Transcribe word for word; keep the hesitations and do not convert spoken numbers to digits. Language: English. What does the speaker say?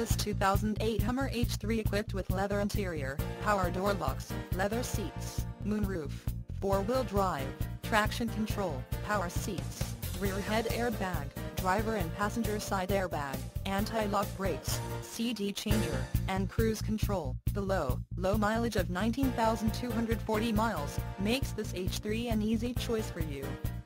This two thousand eight Hummer H three equipped with leather interior, power door locks, leather seats, moonroof, four-wheel drive, traction control, power seats, rear head airbag, driver and passenger side airbag, anti-lock brakes, C D changer, and cruise control. The low, low mileage of nineteen thousand two hundred forty miles makes this H three an easy choice for you.